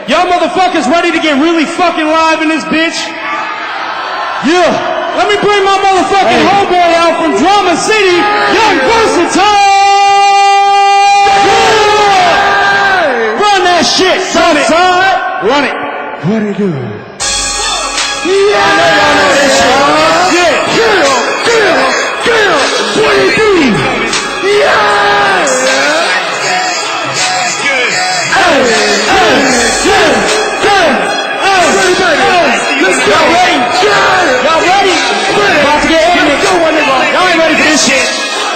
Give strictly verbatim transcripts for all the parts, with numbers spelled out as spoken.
Y'all motherfuckers ready to get really fucking live in this bitch? Yeah. Let me bring my motherfucking hey. homeboy out from Drama City, Young Versatile! Yeah. Run that shit, son. Run it. What it do? Yeah! I know y'all know that shit. Yeah. Kill, kill, kill. What it do? Yeah! Good. Hey, hey, yeah, yeah, hey, let's go. Y'all ready? Y'all ready? About to get in it. Y'all ain't ready for this shit.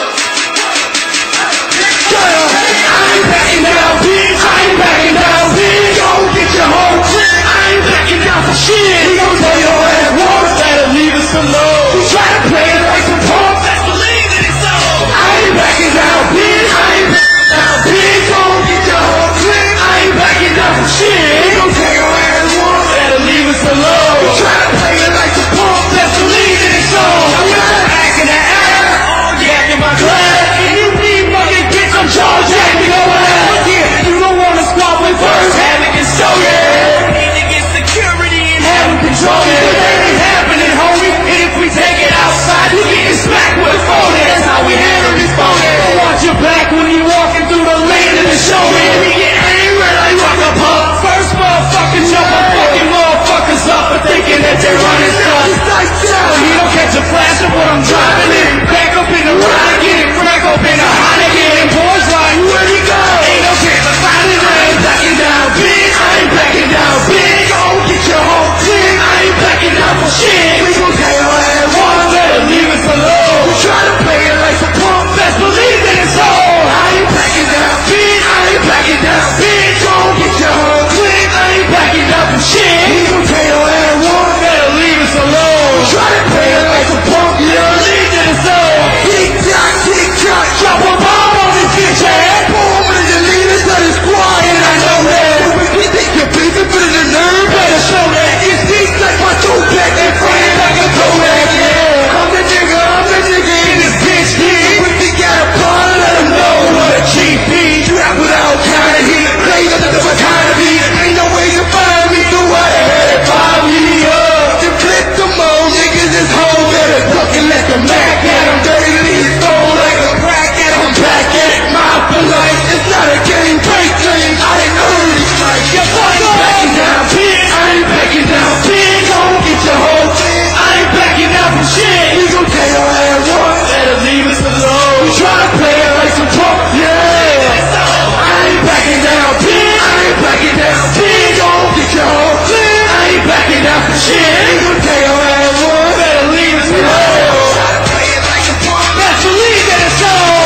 I ain't backing down, bitch. I ain't backing down, bitch. Go get your whole clip. I ain't backing down for shit. We gon' tell your ass once that'll leave us alone. You try to play it like some punk, that's believe that it's so. I ain't backing down, bitch. I ain't backing down, bitch. Go get your whole clip. I ain't backing down for shit. We gon' tell your ass once that'll leave us alone. You try to play it like some punk, that's believe that it's so. I'm not backing that ass. Oh yeah, in my class. And you need fucking get some charge. Yeah, you know what? You don't wanna squat with first. Have it and show yeah. Need to get security and have them control it. But that ain't happening, homie. And if we take it outside, you getting smacked with a phone. That's how we handle this phone. Don't watch your back when you walking through the lane of the show. Man, we get angry like rock a pump. First motherfucking jump, I'm fucking motherfuckers up for thinking that they're running stuff. But he don't catch a flash of what I'm driving in. Back up in the ride again, crack up in the Heineken. And boys like, where'd he go? Ain't no chance of finding him. I ain't backing down, bitch. I ain't backing down, bitch. Go get your whole clip. I ain't backing down for shit. We gon' tell your ass one, let her leave us alone. We try to play it like some punk, best believe that it's all. I ain't backing down, bitch. I ain't backing down, bitch. Go get your whole clip. I ain't backing down for shit. We gon' tell your ass one, let her leave us alone. We try to play it like some punk, yeah, believe that it's all. Tick tock, tick tock, drop a bomb on this bitch ass. Boom, and the leaders of the squad, and I know that. We think you're busy, but in the nerve, better show that. It's these like my two-pack and friends like a Kodak, yeah. I'm the nigga, I'm the nigga in this bitch, yeah. If you got a ball, let them know what a cheap is. You rap without kind of heat, play nothing but kind of beat. Ain't no way you find me, so what the hell if I be up? You clip them old niggas, this whole better duck and let them back at them. Dirty leaves, throw like a crack at them. Back at my life, it's not a game, break things. I ain't early strike. Your boy ain't backing down, bitch. I ain't backing down, bitch. Don't get your whole thing. I ain't backing down from shit. We gon' tell your ass once, better leave us alone. We try to play it like some punk, yeah. I ain't backing down, bitch. I ain't backing down, bitch. Don't get your whole thing. I ain't backing down from shit. We gon' tell your ass once, better leave us alone. Try to play it like some punk, best believe that it's all.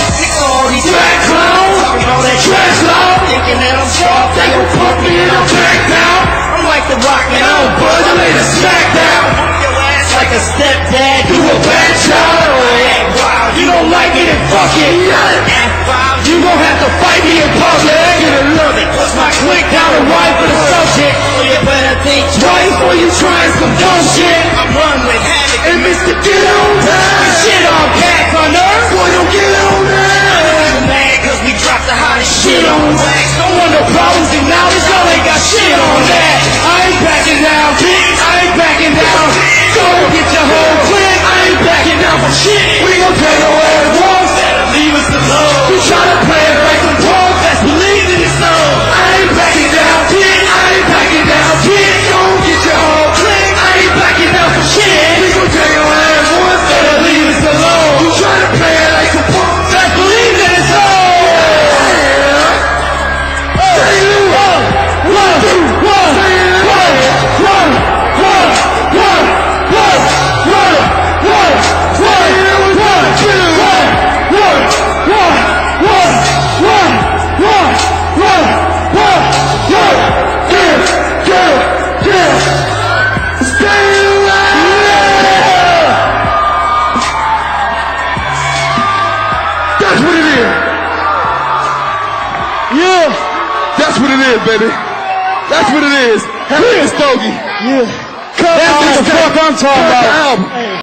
All these fat clowns, talking all that trash loud, thinking that I'm soft, they gon' pump me and I'm back down. I'm like the Rock and I don't buzz, I lay the smack down. Your ass like a stepdad, you a bad child. Wow, you don't like it and fuck it. You gon' have to fight me in public. You're gonna love it, plus my click down the right for the subject. So you better think twice before you trying some dumb shit. I'm run with Havoc and Mister Get On Time. Shit on back on earth, boy don't get on that. We drop the hottest shit on wax. Don't want no problems acknowledged, y'all ain't got shit on that. I ain't backing down, bitch. I ain't backing down. Go get your whole clip. I ain't backing down for shit. We gon' play no ass once, that'll leave us alone. You try to play it like some punk, that's believe that it's so. I ain't backing down, bitch. I ain't backing down, bitch. Go get your whole clip. I ain't backing down for shit. We gon' play your ass once, that'll leave us alone. You try to play it like some punk, that's believe that it's so. That's what it is, baby. That's what it is. Happy Stogie. Yeah. That's what the fuck I'm talking about.